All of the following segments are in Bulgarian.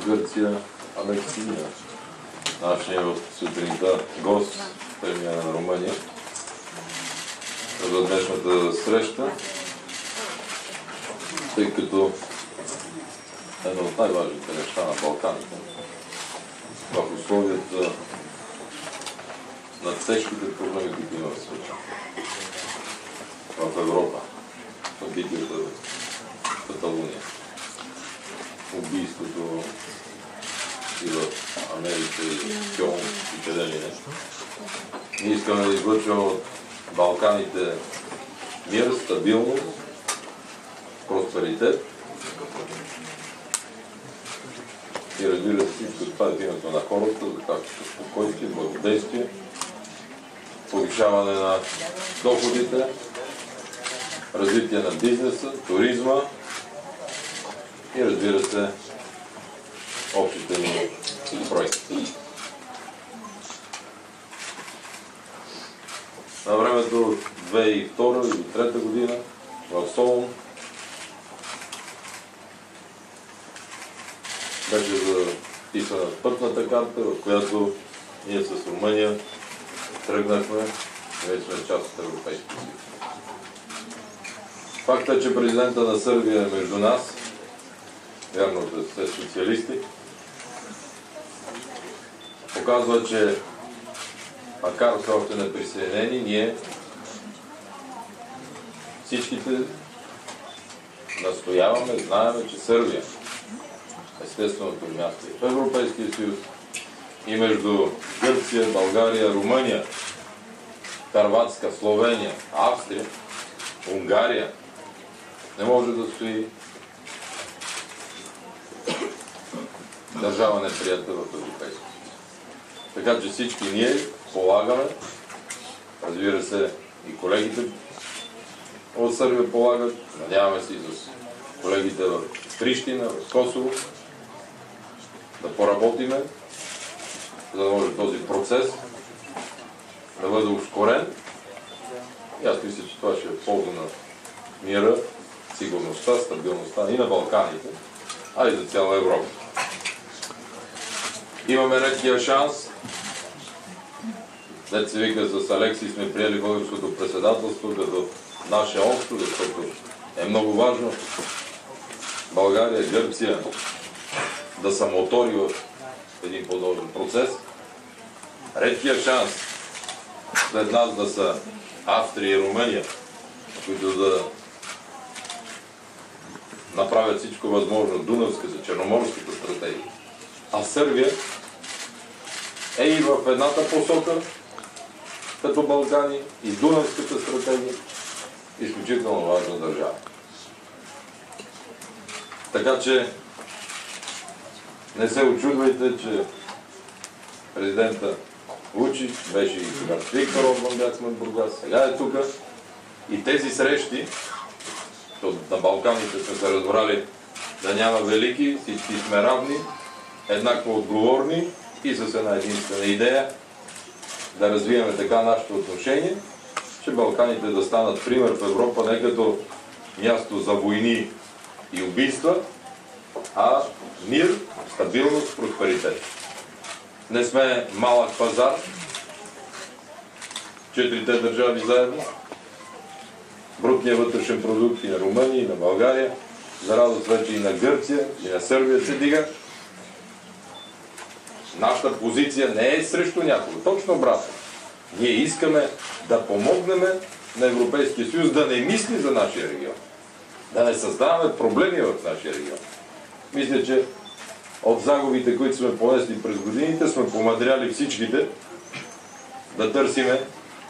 Гърция Алексия, нашия от сутринта гост, премиера на Румъния, за днешната среща, тъй като едно от най-важните неща на Балканите в условията на тежките проблеми, които има в света, в Европа, събитията в Каталуния, убийството и в Америка, и Кьолн, и къде ли нещо. Ние искаме да излъчваме от Балканите мир, стабилност, просперитет и разбира се всичко това е в името на хората, за качество, спокойствие, благодействие, повишаване на доходите, развитие на бизнеса, туризма и разбира се общите ни проекти. На времето 2002 или 2003 година в Солун беше записана пътната карта, в която ние с Румъния тръгнахме и вече сме част от Европейския съюз. Факта, че президента на Сърбия е между нас, вярно да сте социалисти, показва, че макар все още неприсъединени, ние всичките настояваме, знаем, че Сърбия естественото място и в Европейския съюз, и между Гърция, България, Румъния, Хърватска, Словения, Австрия, Унгария не може да стои държава неприятел в Европейския съюз. Така че всички ние полагаме, разбира се и колегите от Сърбия полагат, надяваме се и с колегите в Прищина, в Косово, да поработиме, за да може този процес да бъде ускорен. И аз мисля, че това ще е полза на мира, сигурността, стабилността и на Балканите, а и за цяла Европа. Имаме редкия шанс. След се вика, с Алекси сме приели българското председателство като наше общо, защото е много важно България, Гърция да са мотори в един подобен процес. Редкия шанс след нас да са Австрия и Румъния, които да направят всичко възможно Дунавската, Черноморската стратегия. А Сърбия е и в едната посока, като Балкани, и Дунавската стратегия, изключително важна държава. Така че не се очудвайте, че президента Вучич беше и сега Виктор Орбан, бяхме в Бургас, сега е тук. И тези срещи, на Балканите сме се разбрали да няма велики, всички сме равни, еднакво отговорни и с една единствена идея да развиваме така нашето отношение, че Балканите да станат пример в Европа не като място за войни и убийства, а мир, стабилност, просперитет. Не сме малък пазар, четирите държави заедно, брутният вътрешен продукт и на Румъния, и на България, за радост вече и на Гърция, и на Сърбия се дига. Нашата позиция не е срещу някого, точно обратно. Ние искаме да помогнем на Европейския съюз да не мисли за нашия регион, да не създаваме проблеми в нашия регион. Мисля, че от загубите, които сме понесли през годините, сме помадряли всичките да търсиме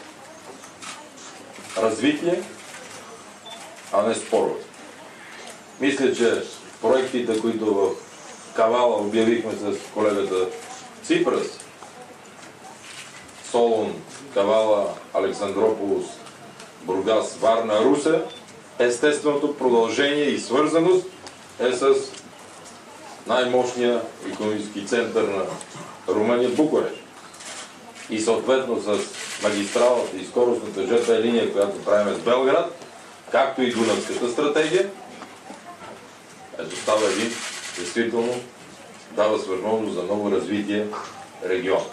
развитие, а не спорове. Мисля, че проектите, които в Кавала обявихме с колегата Ципрас, Солун, Кавала, Александрополос, Бургас, Варна, Русе, естественото продължение и свързаност е с най-мощния икономически център на Румъния, Букурещ. И съответно с магистралата и скоростната ЖП линия, която правим с Белград, както и Дунавската стратегия, ето става един действително дава възможност за ново развитие регион.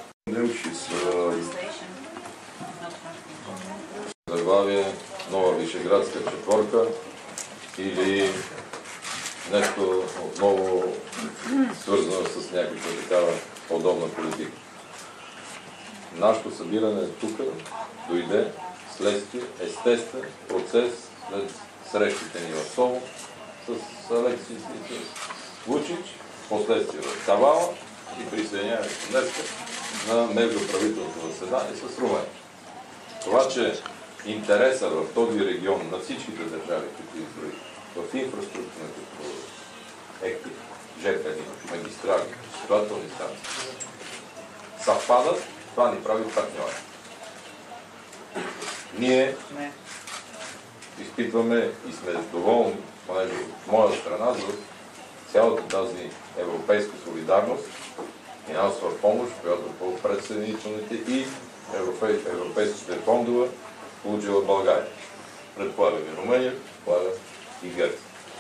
Заглавие нова Вишеградска четворка или нещо отново свързано с някаква такава подобна политика. Нашето събиране тук дойде следствие, естествен процес след срещите ни в Солун с Алексис и с Вучич, последствие в Кавала и присъединяването днес на междуправителното заседание с Румъния. Това, че интереса в този регион на всичките държави, които изброих, в инфраструктурните проекти, ЖП, магистрали, изследователни станции, съвпадат, това ни прави партньори. Ние изпитваме и сме доволни, понеже от моя страна, за цялата тази европейска солидарност, финансова помощ, която по предсъединителните и европейските фондове получила България. Предполагам и Румъния, предполагам и Гърция.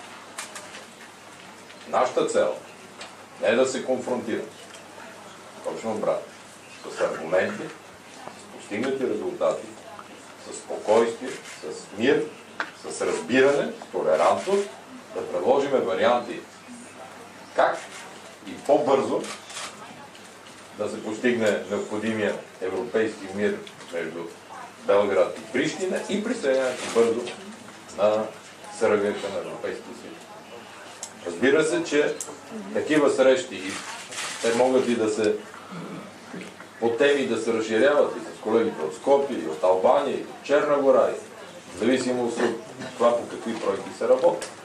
Нашата цел не е да се конфронтираме. Точно обратно. С аргументи, с постигнати резултати, с спокойствие, с мир, с разбиране, с толерантност, да предложим варианти как и по-бързо да се постигне необходимия европейски мир между Белград и Прищина и присъединяването бързо на Сърбия към Европейския съюз. Разбира се, че такива срещи и те могат и да се по теми да се разширяват и с колегите от Скопие, и от Албания, и от Черна гора, в зависимост от това по какви проекти се работят.